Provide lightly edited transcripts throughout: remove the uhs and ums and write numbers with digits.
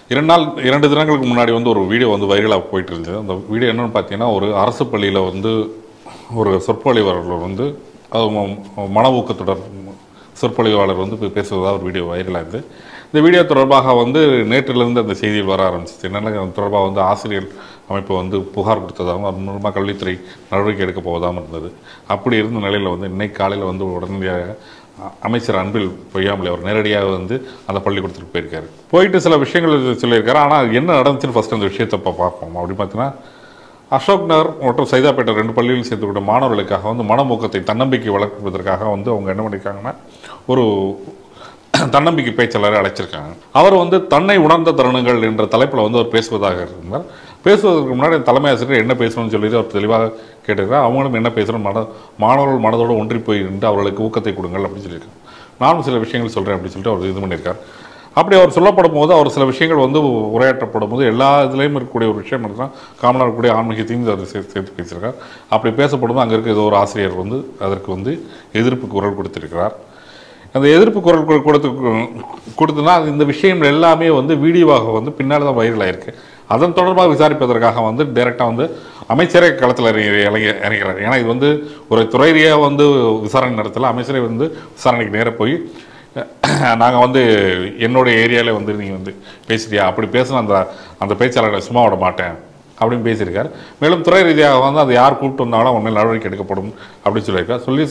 2 தினங்களுக்கு முன்னாடி வந்து ஒரு வீடியோ வந்து வைரலாக போயிட்டு இருந்தது. அந்த வீடியோ என்னென்னு பார்த்தீங்கன்னா, ஒரு அரசு பள்ளியில் வந்து ஒரு சொற்பொழிவாளர் வந்து மன ஊக்கத்துடன் சொற்பொழிவாளர் வந்து பேசுவதாக ஒரு வீடியோ வைரலாக இருந்து, இந்த வீடியோ தொடர்பாக வந்து நேற்றிலிருந்து அந்த செய்தியில் வர ஆரம்பிச்சிச்சு. என்னென்ன தொடர்பாக வந்து ஆசிரியர் அமைப்பு வந்து புகார் கொடுத்ததாகவும் அது மூலமாக கல்வித்துறை நடவடிக்கை எடுக்க போவதாகவும் இருந்தது. அப்படி இருந்த நிலையில் வந்து இன்னைக்கு காலையில் வந்து உடனடியாக அமைச்சர் அன்பில் பொய்யாமொழி அவர் நேரடியாக வந்து அந்த பள்ளிக்கூடத்துக்கு போயிருக்காரு. போயிட்டு சில விஷயங்கள் சொல்லியிருக்காரு. ஆனால் என்ன நடந்துச்சுன்னு ஃபஸ்ட்டு அந்த விஷயத்தை பார்ப்போம். அப்படி பார்த்தீங்கன்னா, அசோக் நகர் மற்றும் சைதாப்பேட்டை 2 பள்ளியில் சேர்த்துக்கிட்ட மாணவர்களுக்காக வந்து மனமூக்கத்தை தன்னம்பிக்கை வளர்ப்பதற்காக வந்து அவங்க என்ன பண்ணியிருக்காங்கன்னா, ஒரு தன்னம்பிக்கை பேச்சாளரை அழைச்சிருக்காங்க. அவர் வந்து தன்னை உணர்ந்த தருணங்கள் என்ற தலைப்பில் வந்து அவர் பேசுவதாக இருந்தார். பேசுவதற்கு முன்னாடி தலைமை ஆசிரியர் என்ன பேசணும்னு சொல்லிட்டு அவர் தெளிவாக கேட்டிருக்கார். அவங்களும் என்ன பேசணும், மாணவர்கள் மனதோடு ஒன்றி போய் நின்று அவர்களுக்கு ஊக்கத்தை கொடுங்கள் அப்படின்னு சொல்லியிருக்காங்க. நானும் சில விஷயங்கள் சொல்கிறேன் அப்படின்னு சொல்லிட்டு அவர் இது பண்ணியிருக்கார். அப்படி அவர் சொல்லப்படும் போது அவர் சில விஷயங்கள் வந்து உரையாற்றப்படும் போது எல்லா இதுலேயும் இருக்கக்கூடிய ஒரு விஷயம் தான் காமனாக இருக்கக்கூடிய ஆன்மீகத்தையும் அவர் சேர்த்து பேசியிருக்கார். அப்படி பேசப்படும்போது அங்கே இருக்க ஏதோ ஒரு ஆசிரியர் வந்து அதற்கு வந்து எதிர்ப்பு குரல் கொடுத்திருக்கிறார். அந்த எதிர்ப்பு குரல் கொடுத்துனா இந்த விஷயங்கள் எல்லாமே வந்து வீடியோவாக வந்து பின்னால் தான் வைரல் ஆயிருக்கு. அதன் தொடர்பாக விசாரிப்பதற்காக வந்து டைரெக்டாக வந்து அமைச்சரே களத்தில் இறங்கிறார். ஏன்னா இது வந்து ஒரு துறை ரீதியாக வந்து விசாரணை நடத்தல. அமைச்சரே வந்து விசாரணைக்கு நேராக போய் நாங்கள் வந்து என்னுடைய ஏரியாவில் வந்து நீங்கள் வந்து பேசுறியா, அப்படி பேசின அந்த பேச்சாளர்களை சும்மா விட மாட்டேன் அப்படின்னு பேசியிருக்கார். மேலும் துறை ரீதியாக வந்து அது யார் கூப்பிட்டு வந்தாலும் உண்மையில் நடவடிக்கை எடுக்கப்படும் அப்படின்னு சொல்லியிருக்கார். சொல்லி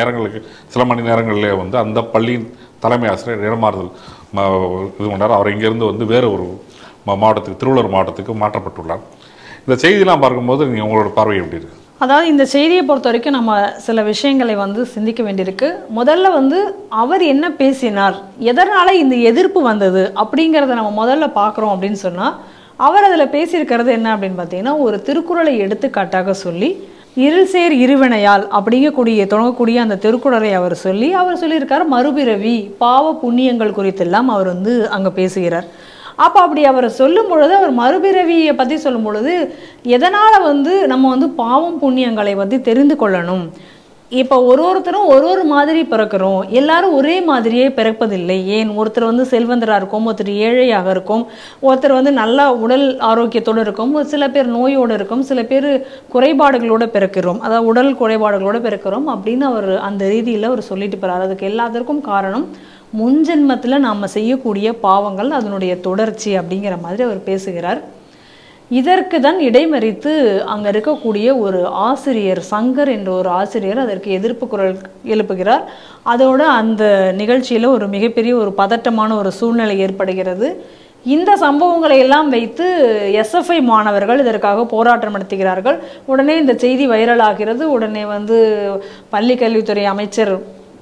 சில மணி நேரங்களிலே வந்து அந்த பள்ளியின் தலைமை ஆசிரியர் இடமாறுதல் இது பண்ணார். அவர் இங்கேருந்து வந்து வேறு ஒரு மாவட்டத்துக்கு, திருவள்ளூர் மாவட்டத்துக்கு மாற்றப்பட்டுள்ளார். இந்த செய்தியெல்லாம் பார்க்கும்போது நீங்கள் உங்களோட பார்வை எப்படி இருக்குது? அதாவது இந்த செய்தியை பொறுத்த வரைக்கும் நம்ம சில விஷயங்களை வந்து சிந்திக்க வேண்டியிருக்கு. முதல்ல வந்து அவர் என்ன பேசினார், எதனால் இந்த எதிர்ப்பு வந்தது அப்படிங்கிறத நம்ம முதல்ல பார்க்குறோம் அப்படின்னு சொன்னால், அவர் அதில் பேசியிருக்கிறது என்ன அப்படின்னு பார்த்தீங்கன்னா, ஒரு திருக்குறளை எடுத்துக்காட்டாக சொல்லி இருள் சேர் இருவினையால் தொடங்கக்கூடிய அந்த திருக்குறளை அவர் சொல்லியிருக்கார். மறுபிறவி, பாவ புண்ணியங்கள் குறித்தெல்லாம் அவர் வந்து அங்கே பேசுகிறார். அப்போ அப்படி அவர் சொல்லும் பொழுது, அவர் மறுபிறவியை பற்றி சொல்லும் பொழுது, எதனால் வந்து நம்ம வந்து பாவம் புண்ணியங்களை வந்து தெரிந்து கொள்ளணும். இப்போ ஒருத்தரும் ஒரு மாதிரி பிறக்கிறோம், எல்லாரும் ஒரே மாதிரியே பிறப்பதில்லை. ஏன் ஒருத்தர் வந்து செல்வந்தராக இருக்கும், ஒருத்தர் ஏழையாக இருக்கும், ஒருத்தர் வந்து நல்லா உடல் ஆரோக்கியத்தோடு இருக்கும், சில பேர் நோயோடு இருக்கும், சில பேர் குறைபாடுகளோடு பிறக்கிறோம், அதாவது உடல் குறைபாடுகளோடு பிறக்கிறோம் அப்படின்னு அவர் அந்த ரீதியில் அவர் சொல்லிட்டு போகிறார். அதுக்கு எல்லாத்திற்கும் காரணம் முன்ஜென்மத்தில் நாம் செய்யக்கூடிய பாவங்கள், அதனுடைய தொடர்ச்சி அப்படிங்கிற மாதிரி அவர் பேசுகிறார். இதற்கு தான் இடைமறித்து அங்கே இருக்கக்கூடிய ஒரு ஆசிரியர், சங்கர் என்ற ஒரு ஆசிரியர் அதற்கு எதிர்ப்பு குரல் எழுப்புகிறார். அதோடு அந்த நிகழ்ச்சியில் ஒரு மிகப்பெரிய ஒரு பதட்டமான ஒரு சூழ்நிலை ஏற்படுகிறது. இந்த சம்பவங்களை எல்லாம் வைத்து எஸ்எஃப்ஐ மாணவர்கள் இதற்காக போராட்டம் நடத்துகிறார்கள். உடனே இந்த செய்தி வைரல் ஆகிறது. உடனே வந்து பள்ளி கல்வித்துறை அமைச்சர்,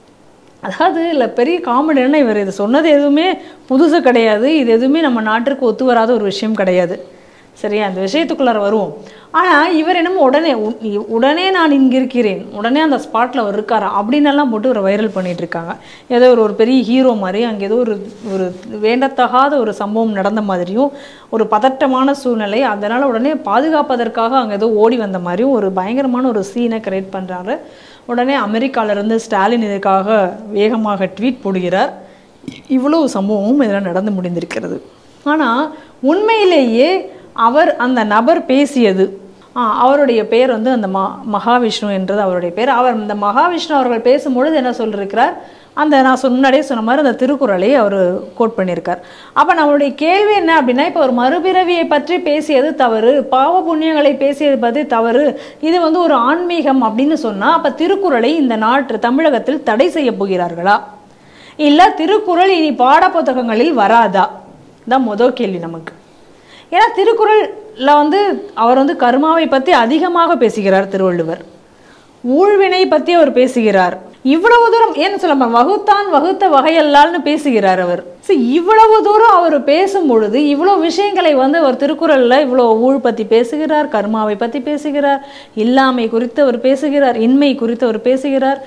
அதாவது இல்லை பெரிய காமெடியான, இவர் இது சொன்னது எதுவுமே புதுசு கிடையாது, இது எதுவுமே நம்ம நாட்டிற்கு ஒத்து வராத ஒரு விஷயம் கிடையாது. சரியா, அந்த விஷயத்துக்குள்ளார வருவோம். ஆனால் இவர் என்னமோ உடனே நான் இங்கே இருக்கிறேன், உடனே அந்த ஸ்பாட்டில் அவர் இருக்காரா அப்படின்னெல்லாம் போட்டு ஒரு வைரல் பண்ணிட்டு இருக்காங்க. ஏதோ ஒரு பெரிய ஹீரோ மாதிரி, அங்கே ஏதோ ஒரு வேண்டத்தகாத ஒரு சம்பவம் நடந்த மாதிரியும், ஒரு பதட்டமான சூழ்நிலை, அதனால் உடனே பாதுகாப்பதற்காக அங்கே ஏதோ ஓடி வந்த மாதிரியும் ஒரு பயங்கரமான ஒரு சீனை கிரியேட் பண்ணுறாரு. உடனே அமெரிக்காவிலிருந்து ஸ்டாலின் இதற்காக வேகமாக ட்வீட் போடுகிறார். இவ்வளோ சம்பவமும் இதெல்லாம் நடந்து முடிந்திருக்கிறது. ஆனால் உண்மையிலேயே அந்த நபர் பேசியது, அவருடைய பேர் வந்து அந்த மகாவிஷ்ணு என்றது அவருடைய பேர். இந்த மகாவிஷ்ணு அவர்கள் பேசும்பொழுது என்ன சொல்லியிருக்கிறார், நான் முன்னாடியே சொன்ன மாதிரி அந்த திருக்குறளை அவர் கோட் பண்ணியிருக்கார். அப்போ நம்மளுடைய கேள்வி என்ன அப்படின்னா, இப்போ ஒரு மறுபிறவியை பற்றி பேசியது தவறு, பாவ புண்ணியங்களை பேசியது பற்றி தவறு, இது வந்து ஒரு ஆன்மீகம் அப்படின்னு சொன்னால், அப்போ திருக்குறளை இந்த தமிழகத்தில் தடை செய்ய போகிறார்களா, இல்லை திருக்குறள் இனி பாட புத்தகங்களில் வராதா தான் முதல் கேள்வி நமக்கு. ஏன்னா திருக்குறளில் வந்து அவர் வந்து கர்மாவை பற்றி அதிகமாக பேசுகிறார். திருவள்ளுவர் ஊழ்வினை பற்றி அவர் பேசுகிறார். இவ்வளவு தூரம் ஏன்னு சொல்ல, வகுத்தான் வகுத்த வகையல்லால்னு பேசுகிறார் அவர். இவ்வளவு தூரம் அவர் பேசும் பொழுது இவ்வளோ விஷயங்களை வந்து அவர் திருக்குறளில் இவ்வளோ ஊழ் பற்றி பேசுகிறார், கர்மாவை பற்றி பேசுகிறார், இல்லாமை குறித்து அவர் பேசுகிறார், இன்மை குறித்து அவர் பேசுகிறார்,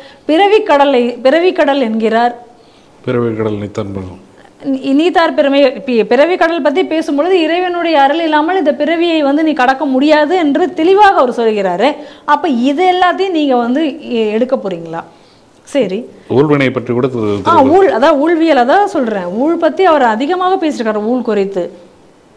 பிறவிக்கடல் என்கிறார். பிறவிக்கடல் நீத்தார் பிறவி கடல் பற்றி பேசும்பொழுது இறைவனுடைய அருள் இல்லாமல் இந்த பிறவியை வந்து நீ கடக்க முடியாது என்று தெளிவாக அவர் சொல்கிறாரு. அப்போ இது எல்லாத்தையும் நீங்கள் வந்து எடுக்க போறீங்களா? சரி, ஊழ்வினை பற்றி கூட அதான் ஊழ்வியல், அதான் சொல்கிறேன், ஊழ் பற்றி அவர் அதிகமாக பேசியிருக்காரு, ஊழ் குறித்து.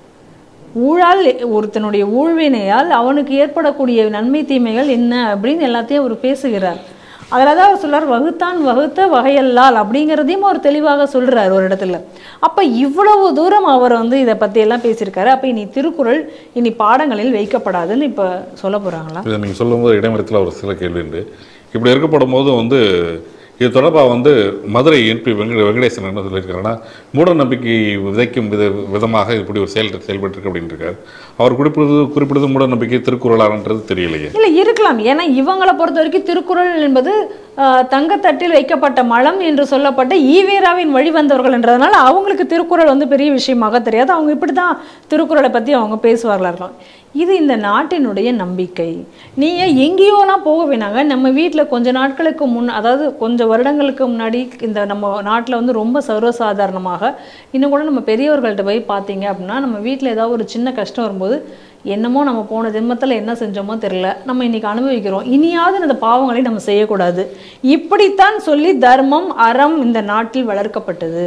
ஊழால் ஒருத்தனுடைய ஊழ்வினையால் அவனுக்கு ஏற்படக்கூடிய நன்மை தீமைகள் என்ன அப்படின்னு எல்லாத்தையும் அவர் பேசுகிறார். அதில் தான் அவர் சொல்றார், வகுத்தான் வகுத்த வகையல்லால் அப்படிங்கிறதையும் அவர் தெளிவாக சொல்றார் ஒரு இடத்துல. அப்போ இவ்வளவு தூரம் அவர் வந்து இதை பற்றி எல்லாம் பேசியிருக்காரு. அப்போ இனி திருக்குறள் இனி பாடங்களில் வைக்கப்படாதுன்னு இப்போ சொல்ல போகிறாங்களா? இதை நீங்கள் சொல்லும்போது இடைமரத்தில் ஒரு சில கேள்வி உண்டு. இப்படி இருக்கப்படும் போது வந்து இது தொடர்பாக வந்து மதுரை எம்பி வெங்கடேசன் என்ன சொல்லியிருக்காருன்னா, மூட நம்பிக்கை விதைக்கும் விதமாக இப்படி ஒரு செயல்பட்டு அப்படின்னு இருக்காரு. அவர் குறிப்பிடுறது மூட நம்பிக்கை திருக்குறளான்றது தெரியலையே. இல்லை இருக்கலாம். ஏன்னா இவங்களை பொறுத்த வரைக்கும் திருக்குறள் என்பது தங்கத்தட்டில் வைக்கப்பட்ட மலம் என்று சொல்லப்பட்ட ஈவேராவின் வழி வந்தவர்கள் என்றதுனால அவங்களுக்கு திருக்குறள் வந்து பெரிய விஷயமாக தெரியாது. அவங்க இப்படி தான் திருக்குறளை பற்றி அவங்க பேசுவார்களா இருக்கலாம். இது இந்த நாட்டினுடைய நம்பிக்கை. நீங்கள் எங்கேயோலாம் போக வேணாங்க. நம்ம வீட்டில் கொஞ்ச நாட்களுக்கு அதாவது கொஞ்சம் வருடங்களுக்கு முன்னாடி இந்த நம்ம நாட்டில் வந்து ரொம்ப சர்வசாதாரணமாக இன்னும் கூட நம்ம பெரியவர்கள்ட்ட போய் பார்த்தீங்க அப்படின்னா, நம்ம வீட்டில் ஏதாவது ஒரு சின்ன கஷ்டம் வரும்போது, என்னமோ நம்ம போன ஜென்மத்தில் என்ன செஞ்சோமோ தெரியல, நம்ம இன்னைக்கு அனுபவிக்கிறோம், இனியாவது அந்த பாவங்களை நம்ம செய்யக்கூடாது, இப்படித்தான் சொல்லி தர்மம் அறம் இந்த நாட்டில் வளர்க்கப்பட்டது.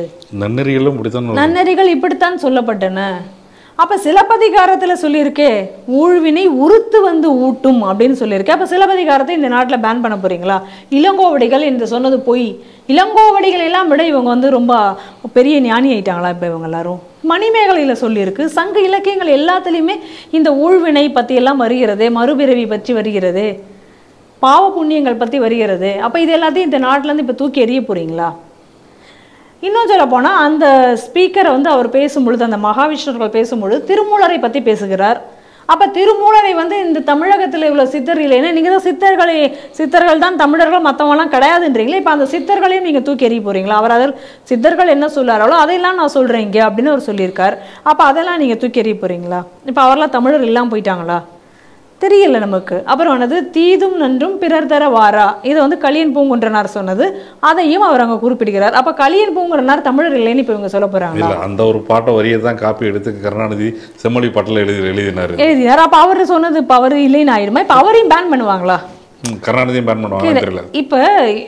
நன்னெறிகள் இப்படித்தான் சொல்லப்பட்டன. அப்போ சிலப்பதிகாரத்தில் சொல்லியிருக்கே, ஊழ்வினை உறுத்து வந்து ஊட்டும் அப்படின்னு சொல்லியிருக்கேன். அப்போ சிலப்பதிகாரத்தை இந்த நாட்டில் பேன் பண்ண போறீங்களா? இளங்கோவடிகள் என்று சொன்னது பொய். இளங்கோவடிகள் எல்லாம் விட இவங்க வந்து ரொம்ப பெரிய ஞானி ஆயிட்டாங்களா இப்போ இவங்க எல்லாரும்? மணிமேகலையில் சொல்லியிருக்கு. சங்க இலக்கியங்கள் எல்லாத்துலேயுமே இந்த ஊழ்வினை பற்றி எல்லாம் வருகிறது, மறுபிறவி பற்றி வருகிறது, பாவ புண்ணியங்கள் பற்றி வருகிறது. அப்போ இது எல்லாத்தையும் இந்த நாட்டிலேருந்து இப்போ தூக்கி எறிய போறீங்களா? இன்னும் சொல்ல போனால் அந்த ஸ்பீக்கரை வந்து அவர் பேசும்பொழுது, அந்த மகாவிஷ்ணர்கள் பேசும்பொழுது திருமூலரை பற்றி பேசுகிறார். அப்போ திருமூலரை வந்து இந்த தமிழகத்தில் இவ்வளோ சித்தர் இல்லைன்னா, நீங்கள் தான் சித்தர்கள் தான் தமிழர்கள், மற்றவங்களாம் கிடையாதுன்றீங்களே. இப்போ அந்த சித்தர்களையும் நீங்கள் தூக்கி எறிய போகிறீங்களா? அவர் அதில் சித்தர்கள் என்ன சொல்லாரோ அதையெல்லாம் நான் சொல்கிறேன் இங்கே அப்படின்னு அவர் சொல்லியிருக்கார். அப்போ அதெல்லாம் நீங்கள் தூக்கி எறிய போகிறீங்களா? இப்போ அவரெல்லாம் தமிழர் இல்லாமல் போயிட்டாங்களா? தெரியல நமக்கு. அப்புறம் வந்து தீதும் நன்றும் பிறர் தர வாரா, இதை வந்து கலியன் பூங்குன்றனார் சொன்னது, அதையும் அவர் அங்கே குறிப்பிடுகிறார். அப்போ கலியன் பூங்குன்றனார் தமிழர் இல்லைன்னு இப்போ இவங்க சொல்ல போகிறாங்க. அந்த ஒரு பாட்டை வரியை தான் காப்பி எடுத்து கருணாநிதி செம்மொழி பாட்டில் எழுதினார். அப்போ அவர் சொன்னது இப்போ அவர் இல்லைன்னு ஆயிடுமா? இப்போ அவரையும் பேன் பண்ணுவாங்களா? கருணாநிதியும் பேன் பண்ணுவாங்க. இப்போ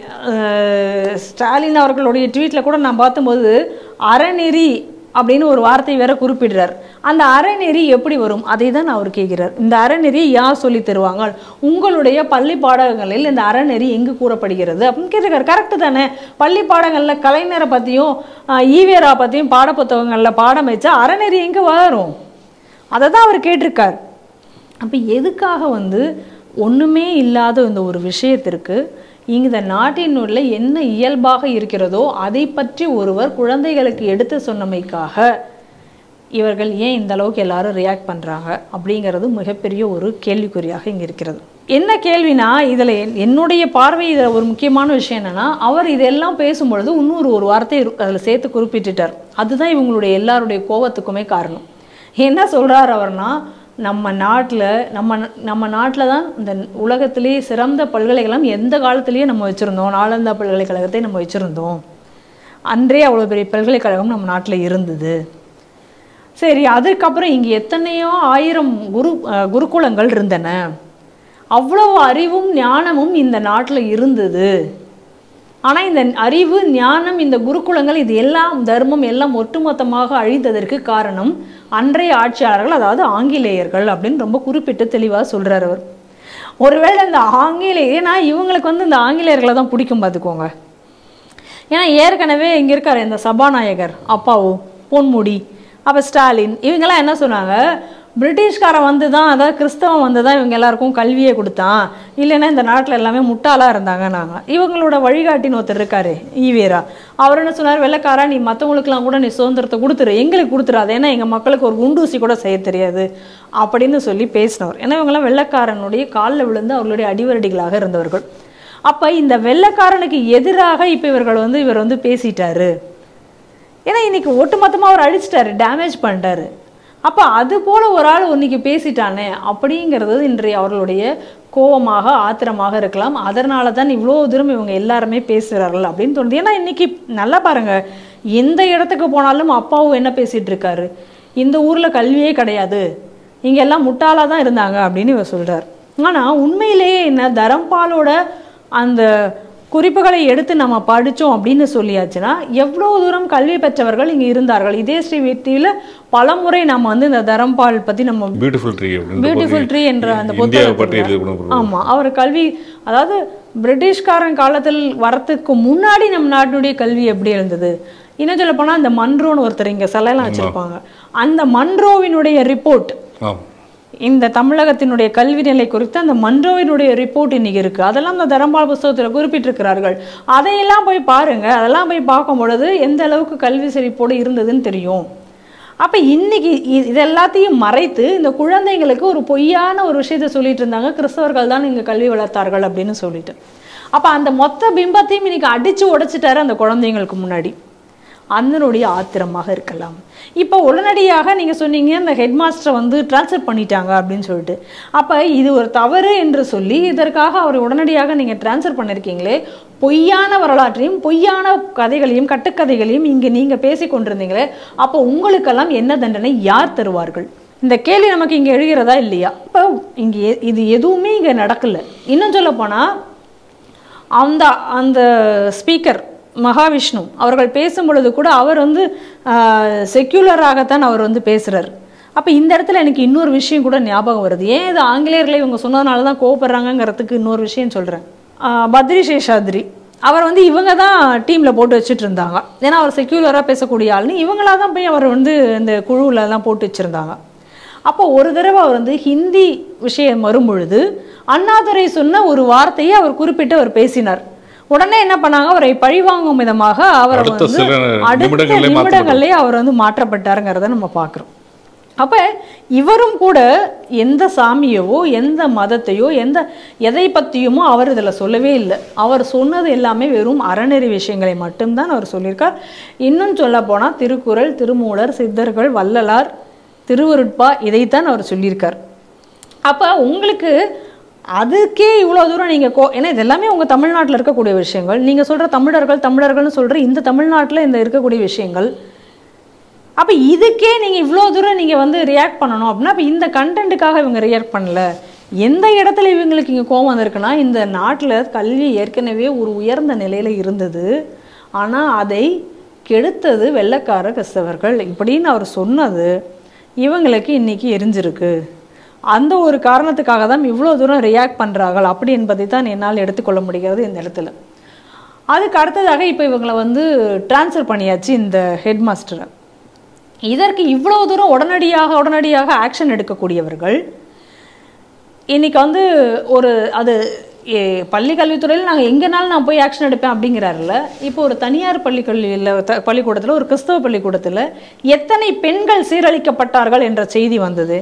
ஸ்டாலின் அவர்களுடைய ட்வீட்ல கூட நான் பார்த்தபோது அறநெறி அப்படின்னு ஒரு வார்த்தை வேற குறிப்பிடுறார். அந்த அறநெறி எப்படி வரும் அதை தான் அவர் கேட்கிறார். இந்த அறநெறி யார் சொல்லி தருவாங்க? உங்களுடைய பள்ளி பாடங்களில் இந்த அறநெறி எங்கு கூறப்படுகிறது அப்படின்னு கேட்டிருக்காரு. கரெக்டு தானே? பள்ளி பாடங்களில் கலைஞரை பற்றியும் ஈவேரா பற்றியும் பாடப்புத்தகங்களில் பாடம் வச்சா அறநெறி எங்கே வரும்? அதை தான் அவர் கேட்டிருக்கார். அப்போ எதுக்காக வந்து ஒன்றுமே இல்லாத இந்த ஒரு விஷயத்திற்கு இந்த நாட்டினுள்ள என்ன இயல்பாக இருக்கிறதோ அதை பற்றி ஒருவர் குழந்தைகளுக்கு எடுத்து சொன்னமைக்காக இவர்கள் ஏன் இந்த அளவுக்கு எல்லாரும் ரியாக்ட் பண்ணுறாங்க அப்படிங்கிறது மிகப்பெரிய ஒரு கேள்விக்குறியாக இங்கே இருக்கிறது. என்ன கேள்வினா, இதில் என்னுடைய பார்வை இதில் ஒரு முக்கியமான விஷயம் என்னென்னா, அவர் இதெல்லாம் பேசும்பொழுது இன்னொரு வார்த்தை அதில் சேர்த்து குறிப்பிட்டுட்டார். அதுதான் இவங்களுடைய எல்லாருடைய கோபத்துக்குமே காரணம். என்ன சொல்கிறார் அவர்னா, நம்ம நாட்டில் தான் இந்த உலகத்திலேயே சிறந்த பல்கலைக்கழகம் எந்த காலத்திலேயே நம்ம வச்சுருந்தோம். நாலந்தா பல்கலைக்கழகத்தை நம்ம வச்சுருந்தோம். அன்றே அவ்வளோ பெரிய பல்கலைக்கழகம் நம்ம நாட்டில் இருந்தது. சரி, அதுக்கப்புறம் இங்கே எத்தனையோ ஆயிரம் குருகுலங்கள் இருந்தன. அவ்வளோ அறிவும் ஞானமும் இந்த நாட்டில் இருந்தது. ஆனால் இந்த அறிவு ஞானம் இந்த குருகுலங்கள் இது எல்லாம் தர்மம் எல்லாம் ஒட்டுமொத்தமாக அழிந்ததற்கு காரணம் அன்றைய ஆட்சியாளர்கள், அதாவது ஆங்கிலேயர்கள் அப்படின்னு ரொம்ப குறிப்பிட்டு தெளிவாக சொல்கிறார் அவர். ஒருவேளை இந்த ஏன்னா இவங்களுக்கு வந்து இந்த ஆங்கிலேயர்களை தான் பிடிக்கும் பார்த்துக்கோங்க. ஏன்னா ஏற்கனவே இங்கே இருக்கார் இந்த சபாநாயகர் அப்பாவு பொன்முடி, அப்போ ஸ்டாலின், இவங்கெல்லாம் என்ன சொன்னாங்க, பிரிட்டிஷ்காரன் வந்து தான், அதாவது கிறிஸ்தவம் வந்து தான் இவங்க எல்லாருக்கும் கல்வியை கொடுத்தான், இல்லைன்னா இந்த நாட்டில் எல்லாமே முட்டாளாக இருந்தாங்க. நாங்கள் இவங்களோட வழிகாட்டின்னு ஒருத்தர் இருக்காரு ஈவேரா, அவர் என்ன சொன்னார், வெள்ளைக்காரா நீ மற்றவங்களுக்குலாம் கூட நீ சுதந்திரத்தை கொடுத்துரு, எங்களுக்கு கொடுத்துறாது, ஏன்னா எங்கள் மக்களுக்கு ஒரு குண்டூசி கூட செய்ய தெரியாது அப்படின்னு சொல்லி பேசினவர். ஏன்னா இவங்கெல்லாம் வெள்ளைக்காரனுடைய காலில் விழுந்து அவர்களுடைய அடிவரடிகளாக இருந்தவர்கள். அப்போ இந்த வெள்ளைக்காரனுக்கு எதிராக இப்போ இவர் வந்து பேசிட்டாரு. ஏன்னா இன்னைக்கு ஒட்டுமொத்தமாக அவர் அழிச்சிட்டாரு, டேமேஜ் பண்ணிட்டாரு. அப்போ அது போல் ஒரு ஆள் இன்னைக்கு பேசிட்டானே அப்படிங்கிறது இன்றைய அவர்களுடைய கோபமாக ஆத்திரமாக இருக்கலாம். அதனால தான் இவ்வளோ தூரம் இவங்க எல்லாருமே பேசுகிறார்கள் அப்படின்னு தோணுது. ஏன்னா இன்னைக்கு நல்லா பாருங்க, எந்த இடத்துக்கு போனாலும் அப்பாவும் என்ன பேசிகிட்டு இருக்காரு, இந்த ஊரில் கல்வியே கிடையாது, இங்கே எல்லாம் முட்டாளாக தான் இருந்தாங்க அப்படின்னு இவர் சொல்கிறார். ஆனால் உண்மையிலேயே என்ன, தரம்பாலோட அந்த குறிப்புகளை எடுத்து நம்ம படித்தோம் அப்படின்னு சொல்லியாச்சுன்னா எவ்வளோ தூரம் கல்வி பெற்றவர்கள் இங்கே இருந்தார்கள். இதே ஸ்ரீ வீட்டில் பல முறை நம்ம வந்து இந்த தரம்பால் பற்றி நம்ம பியூட்டிஃபுல் ட்ரீ என்ற அந்த புத்தகத்தை ஆமாம் அவர் கல்வி அதாவது பிரிட்டிஷ்காரன் காலத்தில் வரத்துக்கு முன்னாடி நம்ம நாட்டினுடைய கல்வி எப்படி இருந்தது. இன்னும் சொல்ல போனால் அந்த மன்ரோன்னு ஒருத்தர் இங்கே சிலையெல்லாம் வச்சுருப்பாங்க. அந்த மன்ரோவினுடைய ரிப்போர்ட் இந்த தமிழகத்தினுடைய கல்வி நிலை குறித்து அந்த மன்றோவினுடைய ரிப்போர்ட் இன்னைக்கு இருக்கு. அதெல்லாம் இந்த தரம்பால் புத்தகத்தில் குறிப்பிட்டிருக்கிறார்கள். அதையெல்லாம் போய் பாருங்க. அதெல்லாம் போய் பார்க்கும் பொழுது எந்த அளவுக்கு கல்வி செழிப்போடு இருந்ததுன்னு தெரியும். அப்ப இன்னைக்கு இது எல்லாத்தையும் மறைத்து இந்த குழந்தைங்களுக்கு ஒரு பொய்யான ஒரு விஷயத்த சொல்லிட்டு இருந்தாங்க, கிறிஸ்தவர்கள் தான் இங்க கல்வி வளர்த்தார்கள் அப்படின்னு சொல்லிட்டு. அப்ப அந்த மொத்த பிம்பத்தையும் இன்னைக்கு அடிச்சு உடைச்சிட்டாரு அந்த குழந்தைங்களுக்கு முன்னாடி. அதனுடைய ஆத்திரமாக இருக்கலாம். இப்போ உடனடியாக நீங்கள் சொன்னீங்க இந்த ஹெட் மாஸ்டரை வந்து டிரான்ஸ்ஃபர் பண்ணிட்டாங்க அப்படின்னு சொல்லிட்டு. அப்போ இது ஒரு தவறு என்று சொல்லி இதற்காக அவரை உடனடியாக நீங்கள் டிரான்ஸ்ஃபர் பண்ணியிருக்கீங்களே, பொய்யான வரலாற்றையும் பொய்யான கதைகளையும் கட்டுக்கதைகளையும் இங்கே நீங்கள் பேசி கொண்டிருந்தீங்களே, அப்போ உங்களுக்கெல்லாம் என்ன தண்டனை யார் தருவார்கள்? இந்த கேள்வி நமக்கு இங்கே எழுகிறதா இல்லையா? இப்போ இங்கே இது எதுவுமே இங்கே நடக்கலை. இன்னும் சொல்ல போனால் அந்த அந்த ஸ்பீக்கர் மகாவிஷ்ணு அவர்கள் பேசும் பொழுது கூட அவர் வந்து செக்யூலராகத்தான் அவர் வந்து பேசுகிறார். அப்போ இந்த இடத்துல எனக்கு இன்னொரு விஷயம் கூட ஞாபகம் வருது. ஏன் இது ஆங்கிலேயர்களை இவங்க சொன்னதுனால தான் கோவப்படுறாங்கிறதுக்கு இன்னொரு விஷயம் சொல்கிறேன். பத்ரி சேஷாத்ரி அவர் வந்து இவங்க தான் டீமில் போட்டு வச்சுட்டு இருந்தாங்க. ஏன்னா அவர் செக்யூலராக பேசக்கூடிய ஆள்னு இவங்களா தான் போய் அவர் வந்து இந்த குழுவிலலாம் போட்டு வச்சுருந்தாங்க. அப்போ ஒரு தடவை அவர் வந்து ஹிந்தி விஷயம் வரும்பொழுது அண்ணாதுரை சொன்ன ஒரு வார்த்தையை அவர் குறிப்பிட்டு அவர் பேசினார். உடனே என்ன பண்ணாங்க, அவரை பழிவாங்கும் விதமாக அவர் வந்து அடுத்த நிமிடங்களே அவர் வந்து மாற்றப்பட்டாருங்கிறத நம்ம பார்க்குறோம். அப்போ இவரும் கூட எந்த சாமியவோ எந்த மதத்தையோ எதை பற்றியுமோ அவர் இதில் சொல்லவே இல்லை. அவர் சொன்னது எல்லாமே வெறும் அறநெறி விஷயங்களை மட்டும்தான் அவர் சொல்லியிருக்கார். இன்னும் சொல்ல போனால் திருக்குறள், திருமூலர், சித்தர்கள், வள்ளலார், திருவருட்பா இதைத்தான் அவர் சொல்லியிருக்கார். அப்போ உங்களுக்கு அதுக்கே இவ்வளோ தூரம் நீங்கள் ஏன்னா இது எல்லாமே உங்கள் தமிழ்நாட்டில் இருக்கக்கூடிய விஷயங்கள். நீங்கள் சொல்கிற தமிழர்கள்னு சொல்கிற இந்த தமிழ்நாட்டில் இந்த இருக்கக்கூடிய விஷயங்கள். அப்போ இதுக்கே நீங்கள் இவ்வளோ தூரம் நீங்கள் வந்து ரியாக்ட் பண்ணணும் அப்படின்னா அப்போ இந்த கண்டென்ட்டுக்காக இவங்க ரியாக்ட் பண்ணல. எந்த இடத்துல இவங்களுக்கு இங்கே கோபம் வந்திருக்குன்னா, இந்த நாட்டில் கல்வி ஏற்கனவே ஒரு உயர்ந்த நிலையில் இருந்தது, ஆனால் அதை கெடுத்தது வெள்ளைக்கார கிறிஸ்தவர்கள் இப்படின்னு அவர் சொன்னது இவங்களுக்கு இன்னைக்கு எரிஞ்சிருக்கு. அந்த ஒரு காரணத்துக்காக தான் இவ்வளோ தூரம் ரியாக்ட் பண்ணுறார்கள் அப்படி என்பதை தான் என்னால் எடுத்துக்கொள்ள முடிகிறது இந்த இடத்துல. அதுக்கு அடுத்ததாக இப்போ இவங்களை வந்து டிரான்ஸ்ஃபர் பண்ணியாச்சு இந்த ஹெட் மாஸ்டரை. இதற்கு இவ்வளோ தூரம் உடனடியாக ஆக்ஷன் எடுக்கக்கூடியவர்கள் இன்னைக்கு வந்து ஒரு அது பள்ளி கல்வித்துறையில் நாங்கள் எங்கேனாலும் நான் போய் ஆக்ஷன் எடுப்பேன் அப்படிங்கிறாருல்ல. இப்போ ஒரு தனியார் பள்ளிக்கூடத்தில் ஒரு கிறிஸ்தவ பள்ளிக்கூடத்தில் எத்தனை பெண்கள் சீரழிக்கப்பட்டார்கள் என்ற செய்தி வந்தது,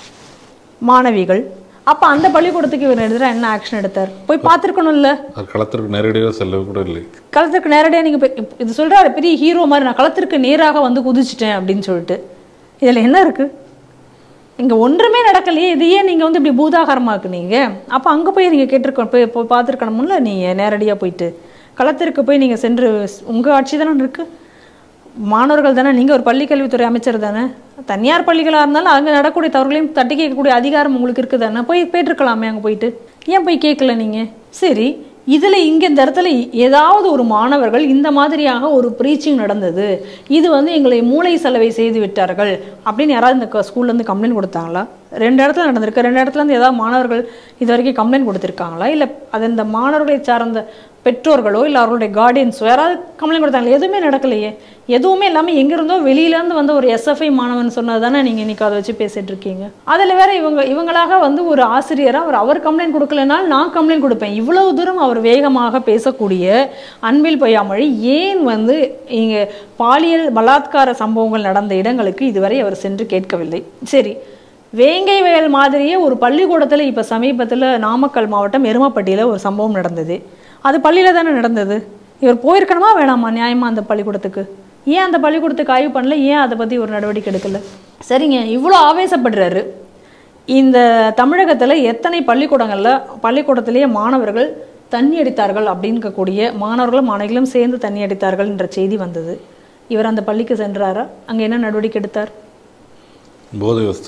மாணவிகள். அப்போ அந்த பள்ளிக்கூடத்துக்கு இவர் எதிராக என்ன ஆக்ஷன் எடுத்தார்? போய் பார்த்துருக்கணும்ல. களத்திற்கு நேரடியாக செல்ல கூட இல்லை. களத்திற்கு நேரடியாக நீங்கள் இது சொல்கிறாரு பெரிய ஹீரோ மாதிரி, நான் களத்திற்கு நேராக வந்து குதிச்சிட்டேன் அப்படின்னு சொல்லிட்டு. இதில் என்ன இருக்குது? இங்கே ஒன்றுமே நடக்கலையே, இதையே நீங்கள் வந்து இப்படி பூதாகரமாக்குனீங்க. அப்போ அங்கே போய் நீங்கள் போய் பார்த்துருக்கணும்ல. நீங்கள் நேரடியாக போயிட்டு களத்திற்கு போய் நீங்கள் சென்று உங்கள் ஆட்சி தானே இருக்குது, மாணவர்கள் தானே, நீங்கள் ஒரு பள்ளிக்கல்வித்துறை அமைச்சர் தானே, தனியார் பள்ளிகளாக இருந்தாலும் அங்கே நடக்கக்கூடிய தவறுகளையும் தட்டி கேட்கக்கூடிய அதிகாரம் உங்களுக்கு இருக்குது தானே, போயிட்டுருக்கலாமே. அங்கே போயிட்டு ஏன் போய் கேட்கல நீங்கள்? சரி, இதில் இங்கே இந்த இடத்துல ஏதாவது ஒரு மாணவர்கள் இந்த மாதிரியாக ஒரு ப்ரீச்சிங் நடந்தது, இது வந்து எங்களை மூளை செலவை செய்து விட்டார்கள் அப்படின்னு யாராவது இந்த ஸ்கூல்லேருந்து கம்ப்ளைண்ட் கொடுத்தாங்களா? 2 இடத்துல நடந்திருக்கு. 2 இடத்துலேருந்து ஏதாவது மாணவர்கள் இது வரைக்கும் கம்ப்ளைண்ட் கொடுத்துருக்காங்களா? இல்லை அது இந்த மாணவர்களை சார்ந்த பெற்றோர்களோ இல்லை அவர்களுடைய கார்டியன்ஸோ யாராவது கம்ப்ளைண்ட் கொடுத்தாங்களா? எதுவுமே நடக்கலையே. எதுவுமே இல்லாமல் எங்கிருந்தோ வெளியிலேருந்து வந்து ஒரு SFI மாணவன் சொன்னது தானே நீங்கள் இன்றைக்கி அதை வச்சு பேசிகிட்டு இருக்கீங்க. அதில் வேற இவங்களாக வந்து ஒரு ஆசிரியராக அவர் கம்ப்ளைண்ட் கொடுக்கலனாலும் நான் கம்ப்ளைண்ட் கொடுப்பேன். இவ்வளவு தூரம் அவர் வேகமாக பேசக்கூடிய அன்பில் பொய்யாமொழி ஏன் வந்து இங்கே பாலியல் பலாத்கார சம்பவங்கள் நடந்த இடங்களுக்கு இதுவரை அவர் சென்று கேட்கவில்லை? சரி, வேங்கை வயல் மாதிரியே ஒரு பள்ளிக்கூடத்தில் இப்போ சமீபத்தில் நாமக்கல் மாவட்டம் எருமப்பட்டியில் ஒரு சம்பவம் நடந்தது. அது பள்ளியில் தானே நடந்தது. இவர் போயிருக்கணுமா வேணாமா நியாயமாக அந்த பள்ளிக்கூடத்துக்கு? ஏன் அந்த பள்ளிக்கூடத்துக்கு ஆய்வு பண்ணல? ஏன் அதை பற்றி ஒரு நடவடிக்கை எடுக்கல? சரிங்க, இவ்வளோ ஆவேசப்படுறாரு. இந்த தமிழகத்தில் எத்தனை பள்ளிக்கூடத்திலேயே மாணவர்கள் தண்ணி அடித்தார்கள் அப்படின்கக்கூடிய மாணவர்களும் மாணவிகளும் சேர்ந்து தண்ணி அடித்தார்கள் என்ற செய்தி வந்தது. இவர் அந்த பள்ளிக்கு சென்றாரா? அங்கே என்ன நடவடிக்கை எடுத்தார்?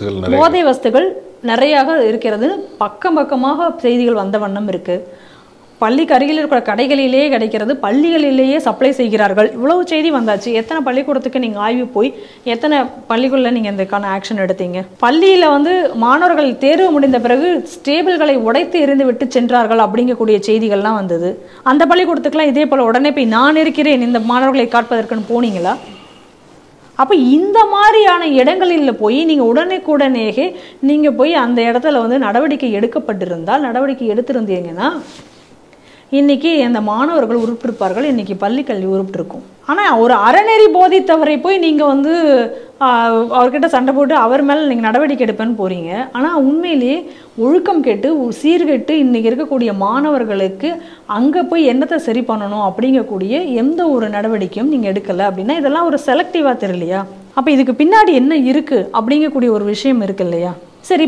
போதை வஸ்துகள் நிறையாக இருக்கிறது பக்கமாக செய்திகள் வந்த வண்ணம் இருக்கு. பள்ளிக்கு அருகில் இருக்கிற கடைகளிலேயே கிடைக்கிறது, பள்ளிகளிலேயே சப்ளை செய்கிறார்கள். இவ்வளவு செய்தி வந்தாச்சு. எத்தனை பள்ளிக்கூடத்துக்கு நீங்கள் ஆய்வு போய் எத்தனை பள்ளிகளில் நீங்கள் இதுக்கான ஆக்ஷன் எடுத்தீங்க? பள்ளியில் வந்து மாணவர்கள் தேர்வு முடிந்த பிறகு ஸ்டேபிள்களை உடைத்து எறிந்து விட்டு சென்றார்கள் அப்படிங்கக்கூடிய செய்திகள்லாம் வந்தது. அந்த பள்ளிக்கூடத்துக்குலாம் இதே போல் உடனே போய் நான் இருக்கிறேன் இந்த மாணவர்களை காட்பதற்குன்னு போனீங்களா? அப்போ இந்த மாதிரியான இடங்களில் போய் நீங்கள் உடனே நீங்கள் போய் அந்த இடத்துல வந்து நடவடிக்கை எடுக்கப்பட்டிருந்தால், நடவடிக்கை எடுத்திருந்தீங்கன்னா இன்னைக்கு அந்த மாணவர்கள் உருப்பிருப்பார்கள், இன்னைக்கு பள்ளி கல்வி உருப்பிருக்கும். ஆனால் ஒரு அறநெறி போதித்தவரை போய் நீங்கள் வந்து அவர்கிட்ட சண்டை போட்டு அவர் மேலே நீங்கள் நடவடிக்கை எடுப்பேன்னு போகிறீங்க. ஆனால் உண்மையிலேயே ஒழுக்கம் கெட்டு சீர்கெட்டு இன்றைக்கி இருக்கக்கூடிய மாணவர்களுக்கு அங்கே போய் என்னத்தை சரி பண்ணணும் அப்படிங்கக்கூடிய எந்த ஒரு நடவடிக்கையும் நீங்கள் எடுக்கலை அப்படின்னா இதெல்லாம் ஒரு செலக்டிவாக தெரியலையா? அப்போ இதுக்கு பின்னாடி என்ன இருக்குது அப்படிங்கக்கூடிய ஒரு விஷயம் இருக்கு இல்லையா? சரி,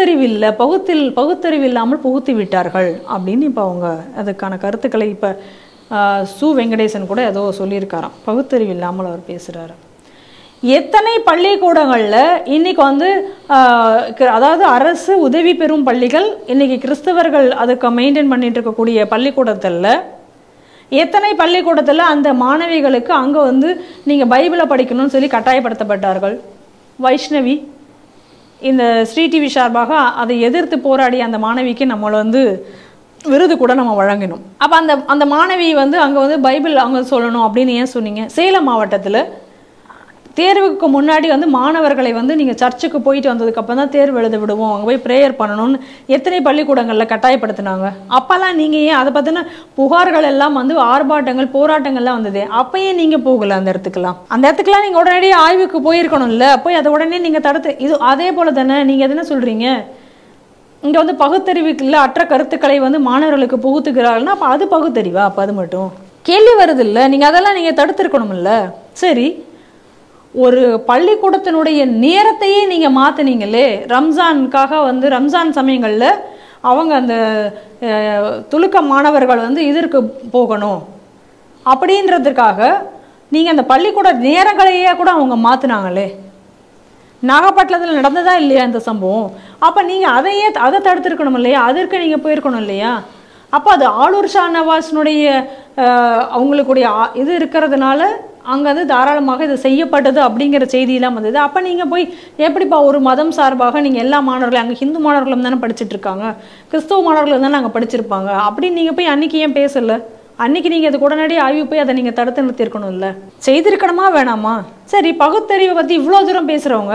பகுத்தறிவு இல்லாமல் புகுத்தி விட்டார்கள் அப்படின்னு இப்போ அவங்க அதுக்கான கருத்துக்களை இப்போ சு வெங்கடேசன் கூட ஏதோ சொல்லியிருக்காராம். பகுத்தறிவு இல்லாமல் அவர் பேசுகிறாரு. எத்தனை பள்ளிக்கூடங்களில் இன்னைக்கு வந்து அதாவது அரசு உதவி பெறும் பள்ளிகள் இன்னைக்கு கிறிஸ்தவர்கள் அதுக்கு மெயின்டைன் பண்ணிட்டு இருக்கக்கூடிய பள்ளிக்கூடத்தில் எத்தனை பள்ளிக்கூடத்தில் அந்த மாணவிகளுக்கு அங்கே வந்து நீங்கள் பைபிளை படிக்கணும்னு சொல்லி கட்டாயப்படுத்தப்பட்டார்கள். வைஷ்ணவி இந்த ஸ்ரீ டிவி சார்பாக அதை எதிர்த்து போராடி அந்த மாணவிக்கு நம்மளை வந்து விருது கூட நம்ம வழங்கினோம். அப்போ அந்த மாணவி வந்து அங்கே வந்து பைபிள் அவங்க சொல்லணும் அப்படின்னு ஏன் சொன்னீங்க? சேலம் மாவட்டத்தில் தேர்வுக்கு முன்னாடி வந்து மாணவர்களை வந்து நீங்கள் சர்ச்சுக்கு போயிட்டு வந்ததுக்கப்புறம் தான் தேர்வு எழுத விடுவோம், அங்கே போய் ப்ரேயர் பண்ணணும்னு எத்தனை பள்ளிக்கூடங்களில் கட்டாயப்படுத்தினாங்க. அப்போல்லாம் நீங்கள் ஏன் அதை பற்றின புகார்கள் எல்லாம் வந்து ஆர்ப்பாட்டங்கள் போராட்டங்கள்லாம் வந்தது, அப்பயே நீங்கள் போகல அந்த இடத்துக்குலாம்? அந்த இடத்துக்குலாம் நீங்கள் உடனடியாக ஆய்வுக்கு போயிருக்கணும்ல, போய் அதை உடனே நீங்கள் தடுத்து இது அதே போல் தானே. நீங்கள் எதுனா சொல்கிறீங்க இங்கே வந்து பகுத்தறிவுக்குள்ள அற்ற கருத்துக்களை வந்து மாணவர்களுக்கு புகுத்துக்கிறார்கள்னா அப்போ அது பகுத்தறிவா? அப்போ அது மட்டும் கேள்வி வருது இல்லை? நீங்கள் அதெல்லாம் நீங்கள் தடுத்துருக்கணும்ல. சரி, ஒரு பள்ளிக்கூடத்தினுடைய நேரத்தையே நீங்கள் மாற்றினீங்களே. ரம்ஜானுக்காக வந்து ரம்ஜான் சமயங்களில் அவங்க அந்த துலுக்க மாணவர்கள் வந்து இதற்கு போகணும் அப்படின்றதுக்காக நீங்கள் அந்த பள்ளிக்கூட நேரங்களையே கூட அவங்க மாற்றினாங்களே. நாகப்பட்டினத்தில் நடந்ததா இல்லையா இந்த சம்பவம்? அப்போ நீங்கள் அதை தடுத்துருக்கணும் இல்லையா? அதற்கு நீங்கள் போயிருக்கணும் இல்லையா? அப்போ அது ஆளூர் ஷாநவாஸினுடைய அவங்களுக்குடைய இது இருக்கிறதுனால அங்கே வந்து தாராளமாக இது செய்யப்பட்டது அப்படிங்கிற செய்தியெல்லாம் வந்தது. அப்போ நீங்கள் போய் எப்படிப்பா ஒரு மதம் சார்பாக நீங்கள் எல்லா மாணவர்களும் அங்கே ஹிந்து மாணவர்களும் தானே படிச்சுட்டு இருக்காங்க, கிறிஸ்தவ மாணவர்களும் தானே அங்கே படிச்சிருப்பாங்க அப்படின்னு நீங்கள் போய் அன்றைக்கி ஏன் பேசலை? அன்றைக்கி நீங்கள் அது உடனடியாக ஆய்வு போய் அதை நீங்கள் தடுத்து நிறுத்திருக்கணும் இல்லை? செய்திருக்கணுமா வேணாமா? சரி, பகுத்தறிவை பற்றி இவ்வளோ தூரம் பேசுகிறவங்க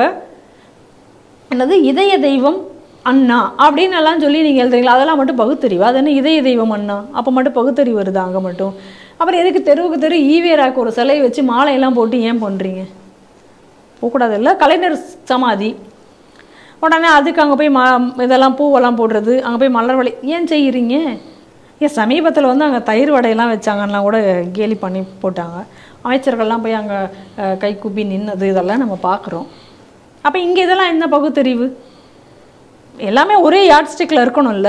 என்னது இதய தெய்வம் அண்ணா அப்படின்னு எல்லாம் சொல்லி நீங்கள் எழுதுறீங்களா? அதெல்லாம் மட்டும் பகுத்தறிவு? அது என்ன இதய தெய்வம் அண்ணா? அப்போ மட்டும் பகுத்தறிவு வருது அங்கே மட்டும்? அப்புறம் எதுக்கு தெருவுக்கு தெரு ஈவேராக்கு ஒரு சிலையை வச்சு மாலையெல்லாம் போட்டு ஏன் பண்ணுறீங்க? போகக்கூடாது இல்லை? கலைஞர் சமாதி உடனே அதுக்கு அங்கே போய் இதெல்லாம் பூவெல்லாம் போடுறது, அங்கே போய் மலர் வழி ஏன் செய்கிறீங்க? ஏன் சமீபத்தில் வந்து அங்கே தயிர் வடையெல்லாம் வச்சாங்கன்னா கூட கேலி பண்ணி போட்டாங்க. அமைச்சர்கள்லாம் போய் அங்கே கை கூப்பி நின்னது இதெல்லாம் நம்ம பார்க்குறோம். அப்போ இங்கே இதெல்லாம் என்ன பகுத்தறிவு? எல்லாமே ஒரே யார்ட் ஸ்டிக்கில் இருக்கணும்ல.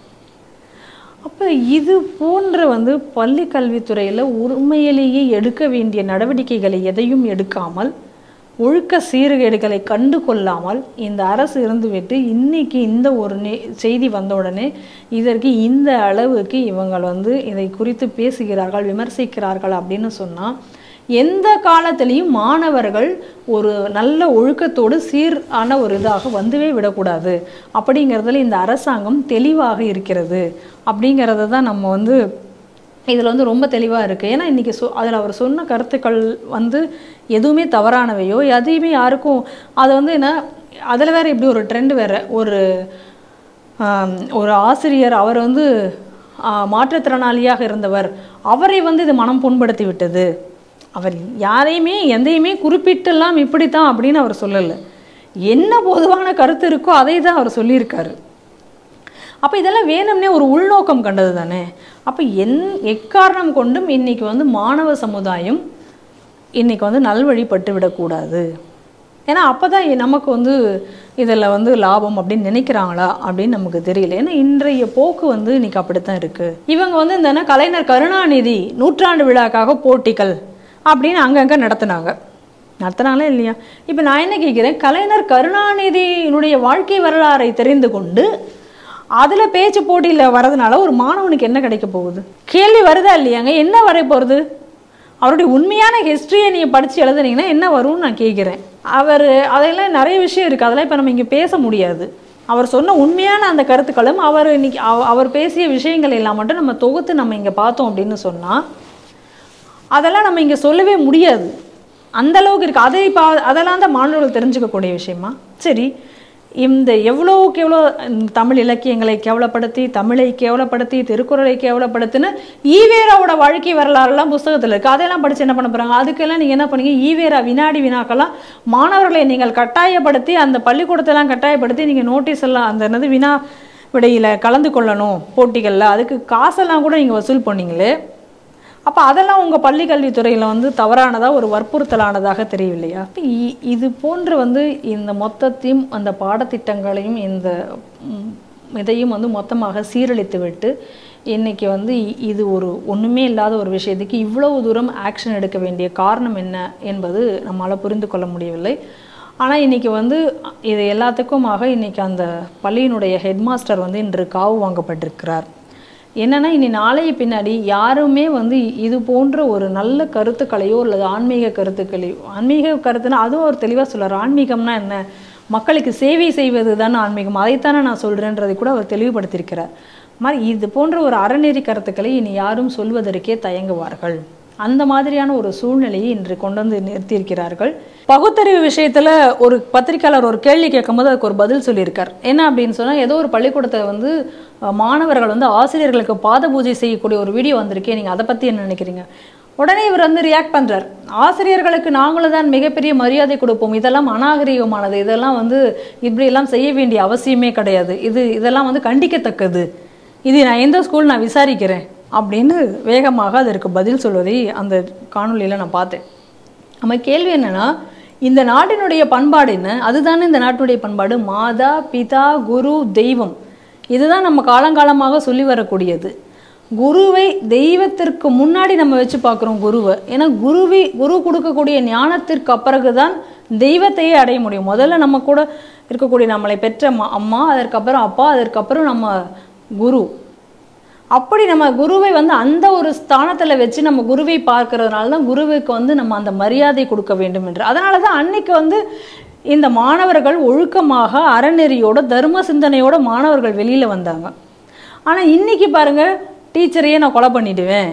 அப்போ இது போன்ற வந்து பள்ளி கல்வித்துறையில் உண்மையிலேயே எடுக்க வேண்டிய நடவடிக்கைகளை எதையும் எடுக்காமல், ஒழுக்க சீர்கேடுகளை கண்டு கொள்ளாமல் இந்த அரசு இருந்துவிட்டு இன்னைக்கு இந்த ஒரு செய்தி வந்த உடனே இதற்கு இந்த அளவுக்கு இவங்க வந்து இதை குறித்து பேசுகிறார்கள், விமர்சிக்கிறார்கள் அப்படின்னு சொன்னால் எந்த காலத்திலையும் மாணவர்கள் ஒரு நல்ல ஒழுக்கத்தோடு சீரான ஒரு இதாக வந்துவே விடக்கூடாது அப்படிங்கிறதுல இந்த அரசாங்கம் தெளிவாக இருக்கிறது அப்படிங்கிறத தான் நம்ம வந்து இதில் வந்து ரொம்ப தெளிவாக இருக்குது. ஏன்னா இன்றைக்கி அதில் அவர் சொன்ன கருத்துக்கள் வந்து எதுவுமே தவறானவையோ எதையுமே யாருக்கும் அது வந்து என்ன அதில் வேறு இப்படி ஒரு ட்ரெண்டு வேறு. ஒரு ஆசிரியர் அவர் வந்து மாற்றுத்திறனாளியாக இருந்தவர், அவரை வந்து இது மனம் புண்படுத்தி விட்டது. அவர் யாரையுமே எந்தையுமே குறிப்பிட்டெல்லாம் இப்படித்தான் அப்படின்னு அவர் சொல்லலை. என்ன பொதுவான கருத்து இருக்கோ அதை தான் அவர் சொல்லியிருக்காரு. அப்போ இதெல்லாம் வேணும்னே ஒரு உள்நோக்கம் கண்டது தானே. அப்போ எக்காரணம் கொண்டும் இன்றைக்கி வந்து மாணவ சமுதாயம் இன்றைக்கி வந்து நல்வழிப்பட்டு விடக்கூடாது. ஏன்னா அப்போ தான் நமக்கு வந்து இதில் வந்து லாபம் அப்படின்னு நினைக்கிறாங்களா அப்படின்னு நமக்கு தெரியல. ஏன்னா இன்றைய போக்கு வந்து இன்றைக்கி அப்படித்தான் இருக்குது. இவங்க வந்து இந்த கலைஞர் கருணாநிதி 100ஆண்டு விழாக்காக போட்டிகள் அப்படின்னு அங்கங்கே நடத்தினாங்களே இல்லையா? இப்போ நான் என்ன கேட்குறேன், கலைஞர் கருணாநிதியினுடைய வாழ்க்கை வரலாறை தெரிந்து கொண்டு அதில் பேச்சு போட்டியில் வரதுனால ஒரு மாணவனுக்கு என்ன கிடைக்க போகுது? கேள்வி வருதா இல்லையாங்க? என்ன வர போகிறது? அவருடைய உண்மையான ஹிஸ்ட்ரியை நீங்கள் படித்து எழுதுனீங்கன்னா என்ன வரும்னு நான் கேட்குறேன். அதெல்லாம் நிறைய விஷயம் இருக்குது, அதெல்லாம் இப்போ நம்ம இங்கே பேச முடியாது. அவர் சொன்ன உண்மையான அந்த கருத்துக்களும் அவர் பேசிய விஷயங்கள் எல்லாம் மட்டும் நம்ம தொகுத்து நம்ம இங்கே பார்த்தோம் அப்படின்னு சொன்னால் அதெல்லாம் நம்ம இங்கே சொல்லவே முடியாது. அந்தளவுக்கு இருக்குது. அதெல்லாம் தான் மாணவர்கள் தெரிஞ்சுக்கக்கூடிய விஷயமா? சரி, இந்த எவ்வளோக்கு எவ்வளோ தமிழ் இலக்கியங்களை கேவலப்படுத்தி, தமிழை கேவலப்படுத்தி, திருக்குறளை கேவலப்படுத்தின்னு ஈவேராவோட வாழ்க்கை வரலாறுலாம் புஸ்தகத்தில் இருக்குது. அதெல்லாம் படித்து என்ன பண்ண போகிறாங்க? அதுக்கெல்லாம் நீங்கள் என்ன பண்ணீங்க? ஈவேரா வினாடி வினாக்கெல்லாம் மாணவர்களை நீங்கள் கட்டாயப்படுத்தி, அந்த பள்ளிக்கூடத்தெல்லாம் கட்டாயப்படுத்தி நீங்கள் நோட்டீஸ் எல்லாம் அந்த என்னது வினா விடையில் கலந்து கொள்ளணும் போட்டிகளில், அதுக்கு காசெல்லாம் கூட நீங்கள் வசூல் பண்ணீங்களே. அப்போ அதெல்லாம் உங்கள் பள்ளி கல்வித்துறையில் வந்து தவறானதாக ஒரு வற்புறுத்தலானதாக தெரியவில்லையா? இது போன்று வந்து இந்த மொத்தத்தையும் அந்த பாடத்திட்டங்களையும் இந்த இதையும் வந்து மொத்தமாக சீரழித்து விட்டு இன்றைக்கி வந்து இது ஒரு ஒன்றுமே இல்லாத ஒரு விஷயத்துக்கு இவ்வளவு தூரம் ஆக்ஷன் எடுக்க வேண்டிய காரணம் என்ன என்பது நம்மளால் புரிந்து கொள்ள முடியவில்லை. ஆனால் இன்றைக்கி வந்து இது எல்லாத்துக்குமாக இன்றைக்கி அந்த பள்ளியினுடைய ஹெட்மாஸ்டர் வந்து இன்று காவு வாங்கப்பட்டிருக்கிறார். என்னென்னா இனி நாளைய பின்னாடி யாருமே வந்து இது போன்ற ஒரு நல்ல கருத்துக்களையோ அல்லது ஆன்மீக கருத்துக்களையோ, ஆன்மீக கருத்துன்னா அதுவும் அவர் தெளிவாக சொல்கிறார். ஆன்மீகம்னா என்ன? மக்களுக்கு சேவை செய்வது தானே ஆன்மீகம், அதைத்தானே நான் சொல்கிறேன்றதை கூட அவர் தெளிவுபடுத்தியிருக்கிறார். மாதிரி இது போன்ற ஒரு அறநெறி கருத்துக்களை இனி யாரும் சொல்வதற்கே தயங்குவார்கள். அந்த மாதிரியான ஒரு சூழ்நிலையை இன்று கொண்டு வந்து நிறுத்தியிருக்கிறார்கள். பகுத்தறிவு விஷயத்தில் ஒரு பத்திரிக்கையாளர் ஒரு கேள்வி கேட்கும்போது அதுக்கு ஒரு பதில் சொல்லியிருக்கார். என்ன அப்படின்னு சொன்னால், ஏதோ ஒரு பள்ளிக்கூடத்தை வந்து மாணவர்கள் வந்து ஆசிரியர்களுக்கு பாத பூஜை செய்யக்கூடிய ஒரு வீடியோ வந்திருக்கே, நீங்கள் அதை பற்றி என்ன நினைக்கிறீங்க? உடனே இவர் வந்து ரியாக்ட் பண்ணுறார். ஆசிரியர்களுக்கு நாங்களும் தான் மிகப்பெரிய மரியாதை கொடுப்போம், இதெல்லாம் அநாகரிகமானது, இதெல்லாம் வந்து இப்படியெல்லாம் செய்ய வேண்டிய அவசியமே கிடையாது, இதெல்லாம் வந்து கண்டிக்கத்தக்கது, இது நான் எந்த ஸ்கூல் நான் விசாரிக்கிறேன் அப்படின்னு வேகமாக அதற்கு பதில் சொல்வதை அந்த காணொலியில் நான் பார்த்தேன். நம்ம கேள்வி என்னென்னா, இந்த நாட்டினுடைய பண்பாடு என்ன? அதுதானே இந்த நாட்டினுடைய பண்பாடு. மாதா பிதா குரு தெய்வம், இதுதான் நம்ம காலங்காலமாக சொல்லி வரக்கூடியது. குருவை தெய்வத்திற்கு முன்னாடி நம்ம வச்சு பார்க்குறோம் குருவை. ஏன்னா குரு கொடுக்கக்கூடிய ஞானத்திற்கு அப்புறகுதான் தெய்வத்தையே அடைய முடியும். முதல்ல நம்ம கூட இருக்கக்கூடிய நம்மளை பெற்ற அம்மா, அதற்கப்புறம் அப்பா, அதற்கப்புறம் நம்ம குரு. அப்படி நம்ம குருவை வந்து அந்த ஒரு ஸ்தானத்தில் வச்சு நம்ம குருவை பார்க்கறதுனால தான் குருவுக்கு வந்து நம்ம அந்த மரியாதை கொடுக்க வேண்டும் என்று. அதனால தான் அன்னைக்கு வந்து இந்த மாணவர்கள் ஒழுக்கமாக அறநெறியோட தர்ம சிந்தனையோட மாணவர்கள் வெளியில் வந்தாங்க. ஆனால் இன்னைக்கு பாருங்கள், டீச்சரையே நான் கொலை பண்ணிடுவேன்,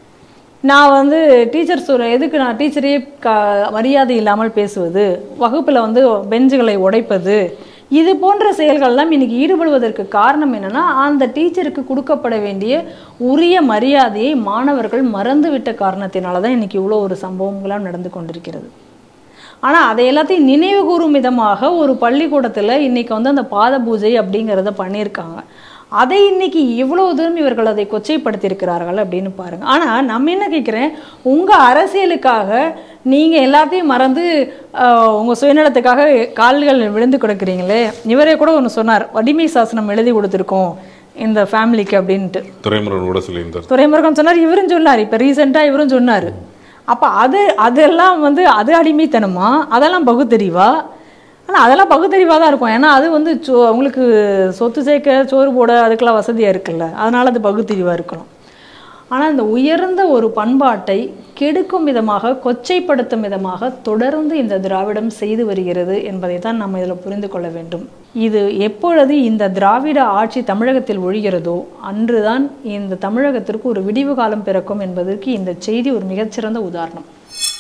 நான் வந்து எதுக்கு நான் டீச்சரையே மரியாதை இல்லாமல் பேசுவது, வகுப்பில் வந்து பெஞ்சுகளை உடைப்பது, இது போன்ற செயல்கள்லாம் இன்னைக்கு ஈடுபடுவதற்கு காரணம் என்னன்னா, அந்த டீச்சருக்கு கொடுக்கப்பட வேண்டிய உரிய மரியாதையை மாணவர்கள் மறந்துவிட்ட காரணத்தினால தான் இன்னைக்கு இவ்வளோ ஒரு சம்பவங்களாம் நடந்து கொண்டிருக்கிறது. ஆனால் அதை எல்லாத்தையும் நினைவு கூறும் விதமாக ஒரு பள்ளிக்கூடத்தில் இன்னைக்கு வந்து அந்த பாத பூஜை அப்படிங்கிறத பண்ணியிருக்காங்க. அதை இன்னைக்கு இவ்வளோ தூரம் இவர்கள் அதை கொச்சைப்படுத்தியிருக்கிறார்கள் அப்படின்னு பாருங்கள். ஆனால் நம்ம என்ன கேட்குறேன், உங்கள் அரசியலுக்காக நீங்கள் எல்லாத்தையும் மறந்து உங்கள் சுயநலத்துக்காக கால்கள் விழுந்து கொடுக்குறீங்களே. இவரே கூட ஒன்று சொன்னார், வடிமை சாசனம் எழுதி கொடுத்துருக்கோம் இந்த ஃபேமிலிக்கு அப்படின்ட்டு துரைமுருகன் கூட சொல்லியிருந்தார். துரைமுருகன் சொன்னார், இவரும் சொன்னார், இப்போ ரீசெண்டாக இவரும் சொன்னார். அப்போ அதெல்லாம் வந்து அது அடிமைத்தனமா? அதெல்லாம் பகுத்தறிவா? ஆனால் அதெல்லாம் பகுத்தறிவாக தான் இருக்கும். ஏன்னா அது வந்து அவங்களுக்கு சொத்து சேர்க்க சோறு போட அதுக்கெல்லாம் வசதியாக இருக்குல்ல, அதனால் அது பகுத்தறிவாக இருக்கணும். ஆனால் இந்த உயர்ந்த ஒரு பண்பாட்டை கெடுக்கும் விதமாக, கொச்சைப்படுத்தும் விதமாக தொடர்ந்து இந்த திராவிடம் செய்து வருகிறது என்பதை தான் நம்ம இதில் புரிந்து கொள்ள வேண்டும். இது எப்பொழுது இந்த திராவிட ஆட்சி தமிழகத்தில் ஒழிகிறதோ அன்றுதான் இந்த தமிழகத்திற்கு ஒரு விடிவு காலம் பிறக்கும் என்பதற்கு இந்த செய்தி ஒரு மிகச்சிறந்த உதாரணம்.